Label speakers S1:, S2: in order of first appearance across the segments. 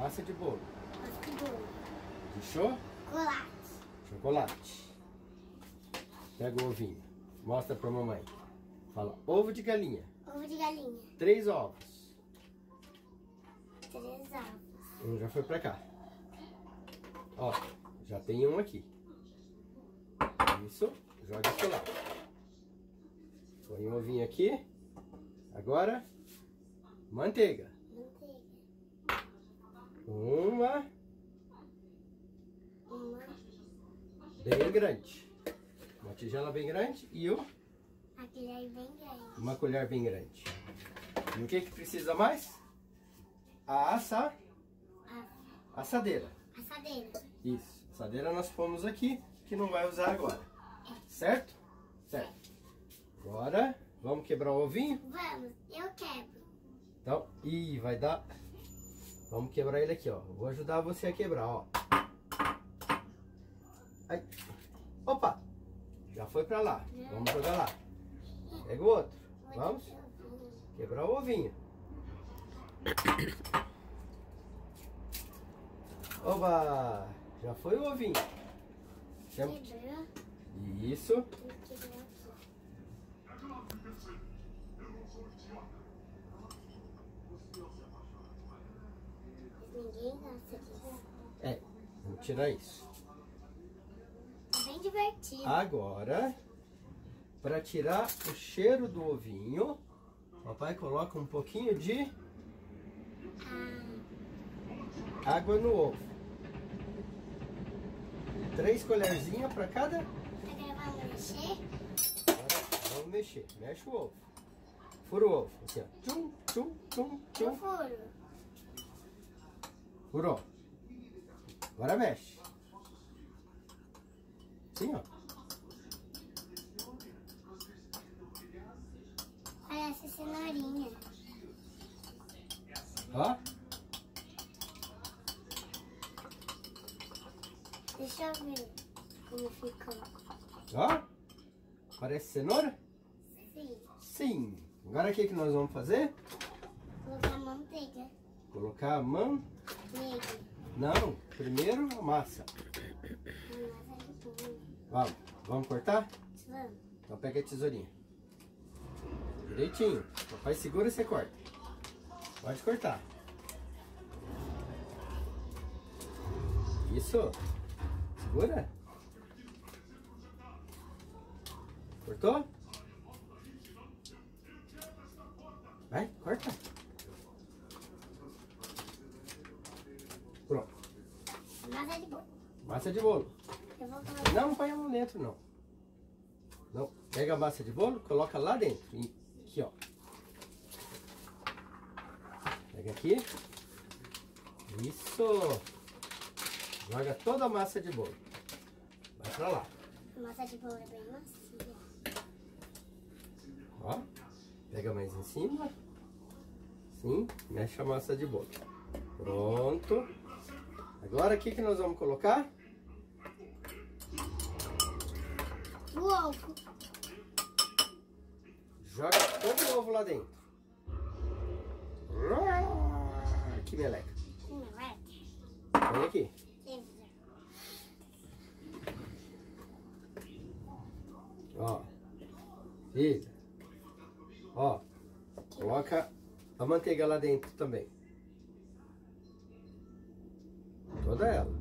S1: Massa de bolo.
S2: Massa de bolo.
S1: De chocolate.
S2: Chocolate.
S1: Chocolate. Pega o ovinho. Mostra pra mamãe. Fala, ovo de galinha.
S2: Ovo de galinha.
S1: 3 ovos.
S2: 3 ovos.
S1: Um já foi pra cá. Ó, já tem um aqui. Isso. Joga esse lado. Põe um ovinho aqui. Agora, manteiga.
S2: Manteiga.
S1: Uma bem grande. Uma tigela bem grande e
S2: uma colher bem grande.
S1: uma colher bem grande. E o que
S2: precisa
S1: mais? A assadeira.
S2: Assadeira.
S1: Isso. Assadeira nós pomos aqui, que não vai usar agora. Certo? Certo. Agora, vamos quebrar o ovinho?
S2: Vamos, eu quebro.
S1: Então, vai dar... Vamos quebrar ele aqui, ó. Vou ajudar você a quebrar, ó. Ai. Opa! Já foi pra lá. Vamos jogar lá. Pega o outro. Vamos quebrar o ovinho. Oba! Já foi o ovinho.
S2: Quebrou.
S1: Isso.
S2: Ninguém gosta disso.
S1: Vamos tirar isso.
S2: É bem divertido.
S1: Agora, para tirar o cheiro do ovinho, papai coloca um pouquinho de água no ovo. 3 colherzinhas para cada.
S2: Agora vamos mexer.
S1: Agora vamos mexer. Mexe o ovo. Fura o ovo. Assim, ó. Tchum, tchum, tchum, tchum.
S2: Eu furo.
S1: Furou. Agora mexe. Assim, ó.
S2: Parece cenourinha.
S1: Ó.
S2: Deixa eu ver como ficou.
S1: Ó. Parece cenoura?
S2: Sim.
S1: Sim. Agora o que nós vamos fazer?
S2: Colocar manteiga.
S1: Colocar a mão.
S2: Nele.
S1: Não, primeiro a massa.
S2: A massa de bolo.
S1: Vamos cortar?
S2: Vamos.
S1: Então pega a tesourinha. Direitinho. Papai segura e você corta. Pode cortar. Isso. Segura. Cortou? Vai, corta. Pronto.
S2: Massa de bolo.
S1: Massa de bolo.
S2: Eu vou colocar.
S1: Não põe a mão dentro, não. Não. Pega a massa de bolo, coloca lá dentro. E aqui, ó. Pega aqui. Isso. Joga toda a massa de bolo. Vai pra lá.
S2: A massa de bolo é bem macia.
S1: Ó. Pega mais em cima. Sim. Mexe a massa de bolo. Pronto. Agora o que nós vamos colocar?
S2: O ovo.
S1: Joga todo o ovo lá dentro. Que meleca. Põe aqui. Ó. Filha. Ó. Coloca a manteiga lá dentro também. Toda ela.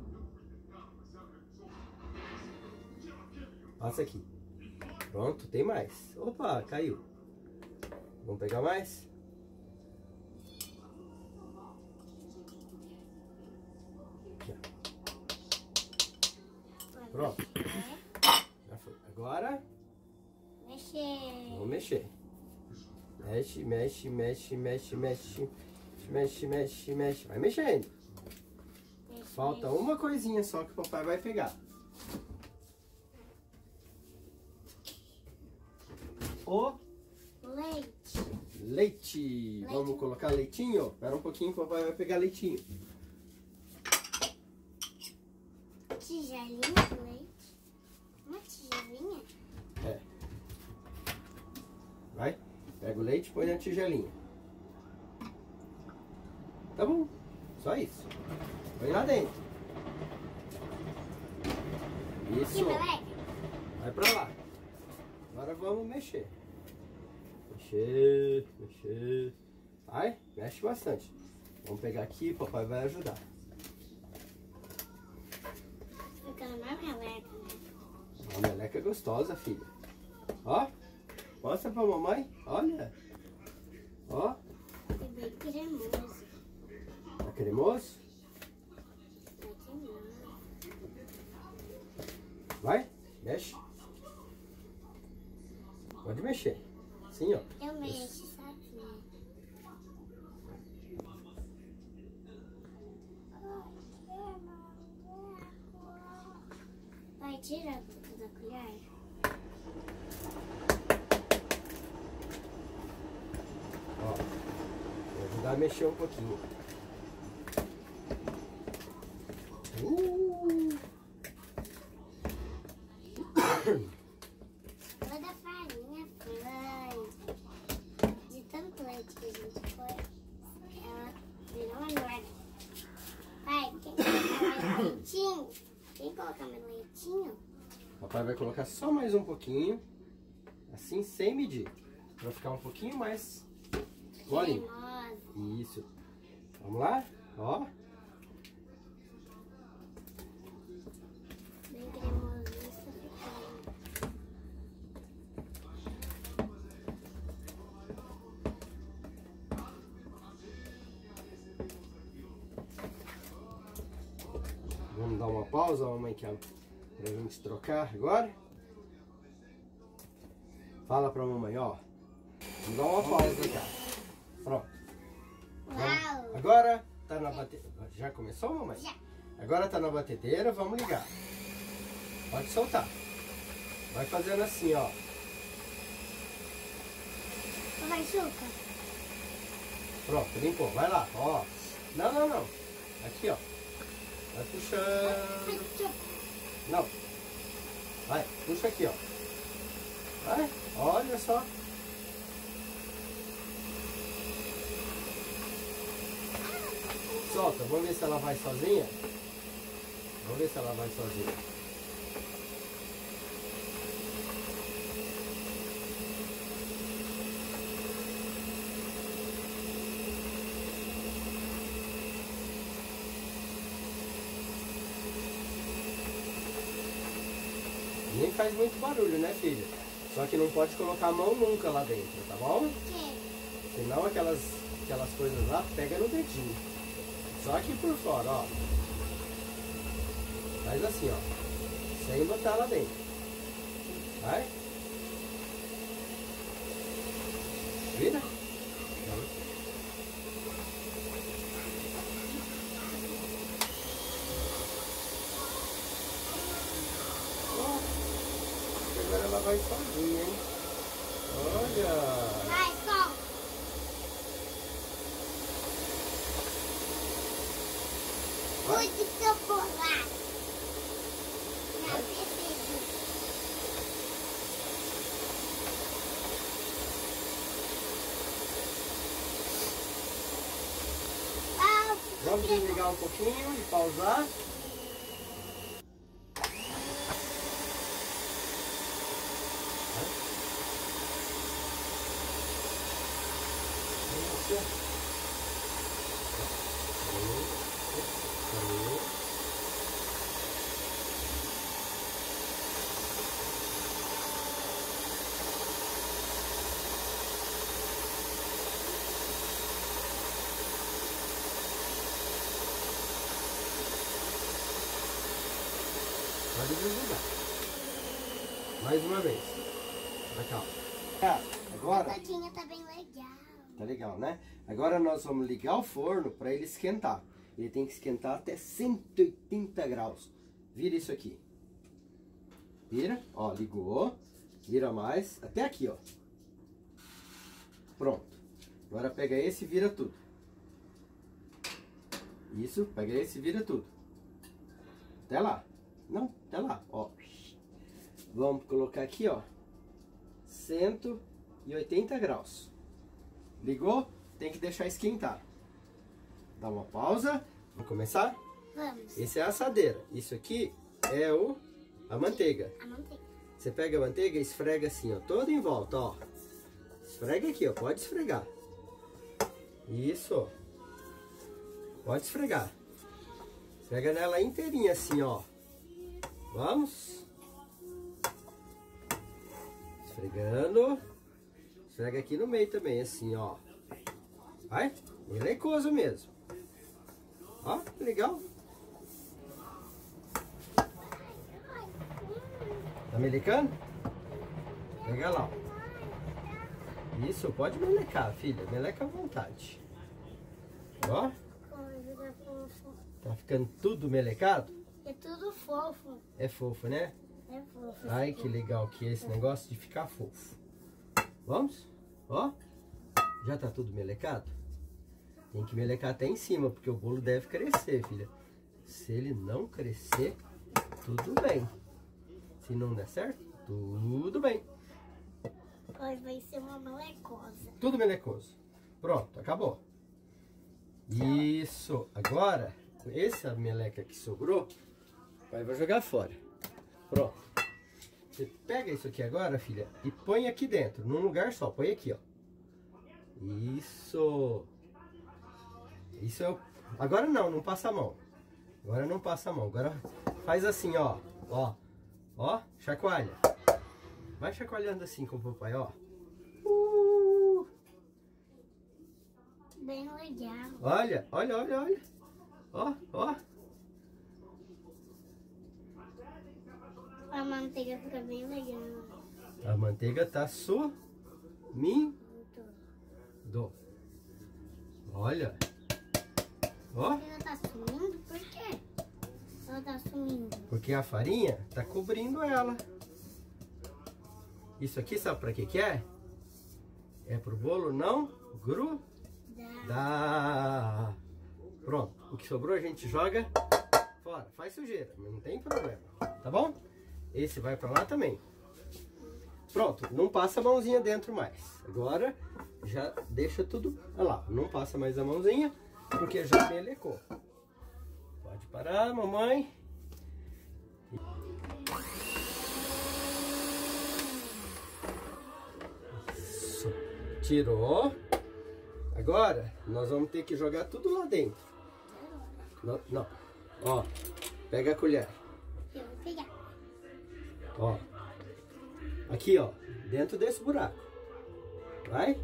S1: Passa aqui. Pronto, tem mais. Opa, caiu. Vamos pegar mais? Aqui, ó. Pronto. Já foi. Agora,
S2: Mexer.
S1: vamos mexer. Mexe, mexe, mexe, mexe, mexe. Mexe, mexe, mexe. Vai mexendo. Falta uma coisinha só que o papai vai pegar. O
S2: leite.
S1: leite. Vamos colocar leitinho? Espera um pouquinho que o papai vai pegar leitinho.
S2: Tigelinha de leite. Uma tigelinha?
S1: É. Vai. Pega o leite e põe na tigelinha. Tá bom. Só isso. Põe lá dentro. Isso.
S2: Que meleca.
S1: Vai pra lá. Agora vamos mexer. Mexer, mexer. Vai, mexe bastante. Vamos pegar aqui, papai vai ajudar.
S2: Ficando mais meleca, né?
S1: Uma meleca gostosa, filha. Ó, mostra pra mamãe. Olha. Ó,
S2: É bem cremoso.
S1: tá cremoso?
S2: Tá queimando.
S1: Vai, mexe. Pode mexer. Assim, ó.
S2: Eu mexo sozinha. Vai tirar tudo da colher.
S1: Ó, vou ajudar a mexer um pouquinho.
S2: Toda a farinha foi. De tanto leite que a gente foi, ela virou uma merda. Pai, quem colocar mais leitinho? Quem colocar mais leitinho?
S1: Papai vai colocar só mais um pouquinho. Assim, sem medir. Pra ficar um pouquinho mais molinho.
S2: Cremosa.
S1: Isso. Vamos lá? Ó.
S2: Bem cremoso, isso ficando.
S1: Vamos dar uma pausa, mamãe, que é pra gente trocar agora. Fala pra mamãe, ó. Vamos dar uma pausa, cara. Pronto.
S2: Uau!
S1: Agora tá na batedeira. Já começou, mamãe?
S2: Já.
S1: Agora tá na batedeira, vamos ligar. Pode soltar. Vai fazendo assim, ó.
S2: Papai, chuca.
S1: Pronto, limpou. Vai lá, ó. Não, não, não. Aqui, ó. Vai
S2: Ai,
S1: puxando.
S2: chuca.
S1: Não. Vai, puxa aqui, ó. Vai, olha só. Solta, vamos ver se ela vai sozinha. Vamos ver se ela vai sozinha. Nem faz muito barulho, né, filha? Só que não pode colocar a mão nunca lá dentro, tá bom?
S2: Por quê?
S1: Senão aquelas coisas lá pega no dedinho. Só aqui por fora, ó. Faz assim, ó. Sem botar lá dentro. Vai. Vira. Ó, agora ela vai sozinha, hein? Olha.
S2: Vai, solta. Cuide do seu bolacho. Não precisa.
S1: Vamos desligar um pouquinho e pausar. Pode desligar. Mais uma vez. Vai, calma. Agora,
S2: A todinha tá bem legal.
S1: tá legal, né? Agora nós vamos ligar o forno para ele esquentar. Ele tem que esquentar até 180 graus. Vira isso aqui. Vira, ó, ligou. Vira mais, até aqui, ó. Pronto. Agora pega esse e vira tudo. Isso, pega esse e vira tudo. Até lá. Não, até lá, ó. Vamos colocar aqui, ó. 180 graus. Ligou? Tem que deixar esquentar. Dá uma pausa. Vamos começar?
S2: Vamos.
S1: Esse é a assadeira. Isso aqui é a manteiga.
S2: A manteiga.
S1: Você pega a manteiga e esfrega assim, ó, toda em volta, ó. Esfrega aqui, ó, pode esfregar. Isso. Pode esfregar. Esfrega nela inteirinha assim, ó. Vamos. Esfregando. Esfrega aqui no meio também, assim, ó. Vai. Melecoso mesmo. Ó, que legal. Tá melecando? Pega lá, ó. Isso, pode melecar, filha. Meleca à vontade. Ó.
S2: Coisa fofo.
S1: Tá ficando tudo melecado?
S2: É tudo fofo.
S1: É fofo, né?
S2: É fofo.
S1: Ai, que legal que é esse negócio de ficar fofo. Vamos? Ó. Já tá tudo melecado? Tem que melecar até em cima, porque o bolo deve crescer, filha. Se ele não crescer, tudo bem. Se não der certo, tudo bem.
S2: Vai ser uma melecosa.
S1: Tudo melecoso. Pronto, acabou. Isso. Agora, essa meleca que sobrou, vai jogar fora. Pronto. Você pega isso aqui agora, filha, e põe aqui dentro, num lugar só. Põe aqui, ó. Isso. Isso é o... Agora não passa a mão. Agora não passa a mão. Agora faz assim, ó. Ó. Ó, chacoalha. Vai chacoalhando assim com o papai, ó.
S2: Bem legal.
S1: Olha, olha, olha, olha. Ó, ó.
S2: A manteiga fica bem legal.
S1: A manteiga tá sumindo. Olha. Ó.
S2: Ela tá sumindo? Por quê? Ela tá sumindo.
S1: Porque a farinha tá cobrindo ela. Isso aqui sabe pra que é? É pro bolo não grudar. Pronto. O que sobrou a gente joga fora. Faz sujeira, não tem problema. Tá bom? Esse vai pra lá também. Pronto. Não passa a mãozinha dentro mais. Agora já deixa tudo... Olha lá. Não passa mais a mãozinha porque já melecou. Pode parar, mamãe. Isso. Tirou. Agora nós vamos ter que jogar tudo lá dentro. Não, não. Ó, pega a colher.
S2: Eu vou pegar.
S1: Ó. Aqui, ó. Dentro desse buraco. Vai.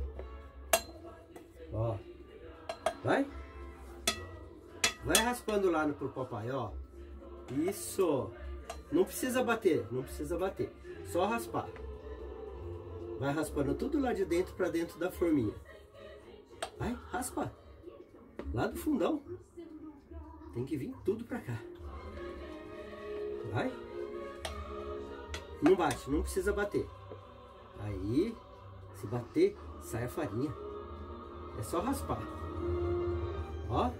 S1: Ó. Vai. Vai raspando lá pro papai, ó. Isso. Não precisa bater, não precisa bater. Só raspar. Vai raspando tudo lá de dentro pra dentro da forminha. Vai, raspa. Lá do fundão. Tem que vir tudo pra cá. Vai. Não bate, não precisa bater. Aí, se bater, sai a farinha. É só raspar. Ó.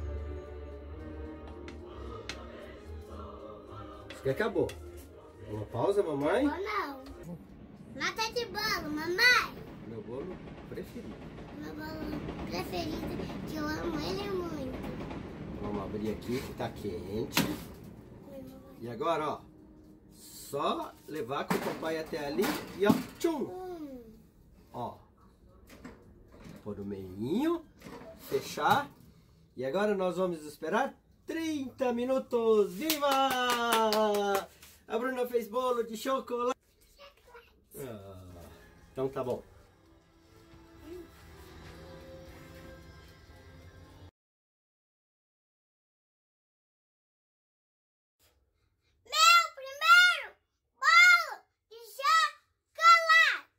S1: Acho que acabou. Uma pausa, mamãe.
S2: Ou não. Nata de bolo, mamãe.
S1: Meu bolo preferido.
S2: Meu bolo preferido, que eu amo ele muito.
S1: Vamos abrir aqui que tá quente. E agora, ó. Só levar com o papai até ali e ó. Tchum! Ó. Pôr o meinho. Fechar. E agora nós vamos esperar 30 minutos. Viva! A Bruna fez bolo de chocolate. Então tá bom.
S2: Meu primeiro bolo de chocolate.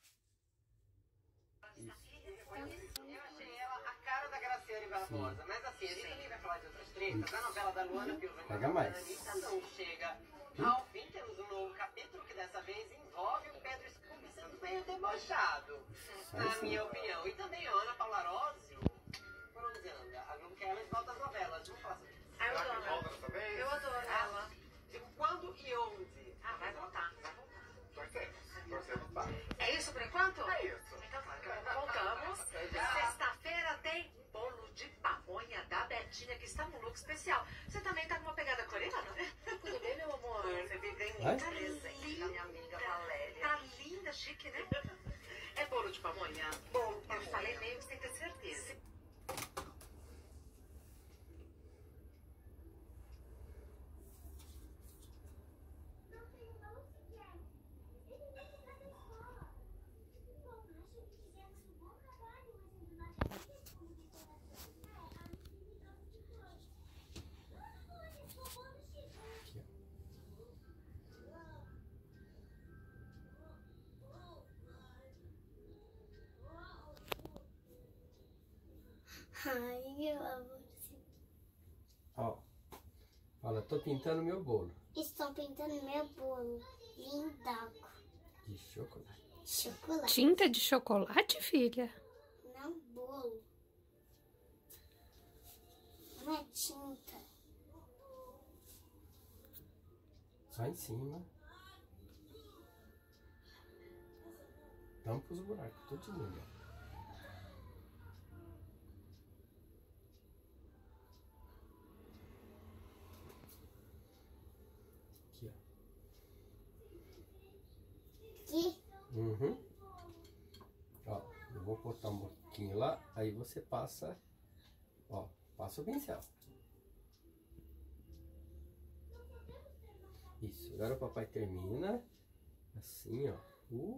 S3: Eu achei ela a cara da Graciane Barbosa, mas assim, a gente também vai falar de outras tretas. A novela da Luana Piovani
S1: Pega mais.
S3: Anitta não chega ao fim. Temos um novo capítulo que dessa vez envolve o Pedro Scooby sendo meio debochado, na minha opinião. E também a Ana Paula Arósio. Por onde anda? A Globo quer ela de volta às novelas. Vamos falar sobre isso.
S4: Eu adoro ela.
S3: Digo, quando e onde?
S4: Ah, vai voltar.
S5: Torcemos para.
S4: É isso por enquanto?
S5: É isso.
S4: Então tá, voltamos. Sexta-feira tem bolo de pamonha da Betinha, que está no look especial. Você também tá com uma bolo de pamonha?
S3: Bolo.
S4: Eu falei meio sem ter certeza.
S2: Ai, eu amo.
S1: Ó. Fala, tô pintando meu bolo.
S2: Estou pintando meu bolo. Lindaco.
S1: De chocolate.
S2: Chocolate.
S6: Tinta de chocolate, filha?
S2: Não bolo. Não é tinta.
S1: Só em cima. Tampa os buracos, tudinho, ó. Aqui, ó.
S2: Aqui.
S1: Uhum. Ó, eu vou botar um pouquinho lá, aí você passa, ó, passa o pincel. Isso, agora o papai termina, assim, ó.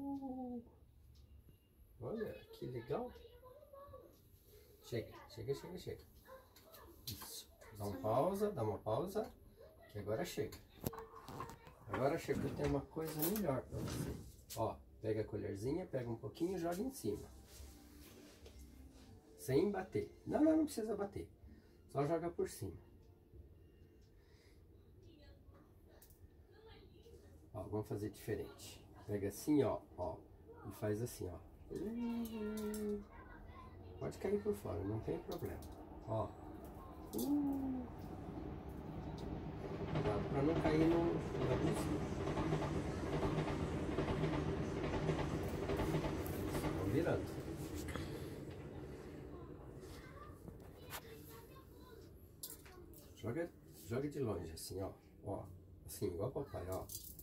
S1: Olha, que legal. Chega, chega, chega, chega. Isso, dá uma pausa, que agora chega. Agora chega, eu tenho uma coisa melhor pra você. Ó, pega a colherzinha, pega um pouquinho e joga em cima. Sem bater. Não, não precisa bater. Só joga por cima. Ó, vamos fazer diferente. Pega assim, ó, e faz assim, ó. Pode cair por fora, não tem problema. Ó. Cuidado pra não cair no abuso. Vamos virando. Joga de longe, assim, ó. Ó. Assim, igual papai, ó.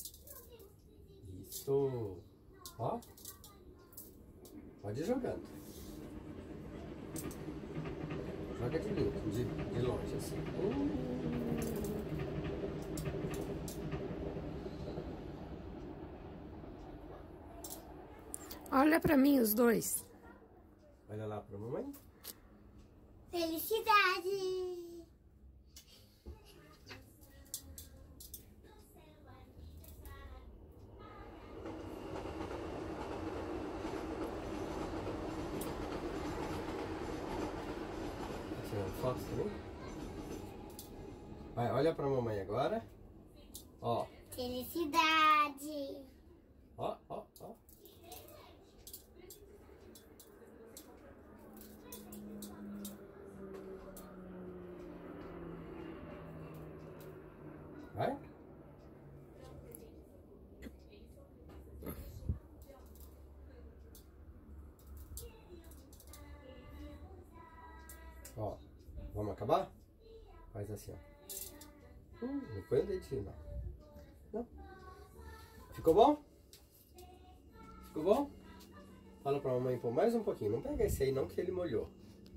S1: Isso. Ó. Pode ir jogando. Joga de longe, assim.
S6: Olha pra mim os dois.
S1: Olha lá pra mamãe.
S2: Felicidade.
S1: Tirando foto também. Vai, olha pra mamãe agora. Ó.
S2: Felicidade.
S1: Ó, ó, ó. Vai. Ó, vamos acabar? Faz assim, ó. Não põe o dedinho, não. Não. Ficou bom? Ficou bom? Fala pra mamãe pôr mais um pouquinho. Não pega esse aí não, que ele molhou.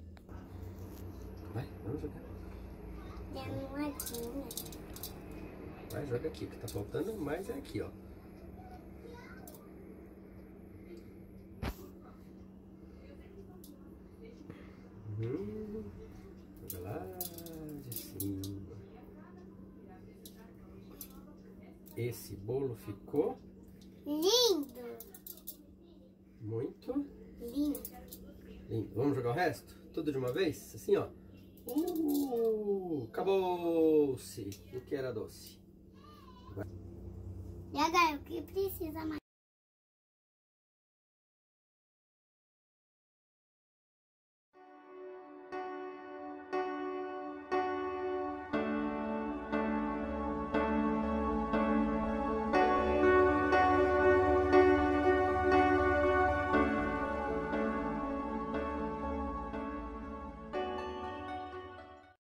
S1: Vai, vamos jogar.
S2: Tem moedinha.
S1: Vai, joga aqui. O que tá faltando mais é aqui, ó. Joga lá de cima. Esse bolo ficou
S2: Lindo.
S1: muito
S2: Lindo.
S1: lindo. Vamos jogar o resto? Tudo de uma vez? Assim, ó. Acabou-se o que era doce.
S2: E agora, o que precisa mais?